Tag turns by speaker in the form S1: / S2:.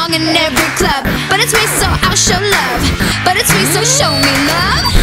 S1: song in every club. But it's me, so I'll show love. But it's me, so show me love.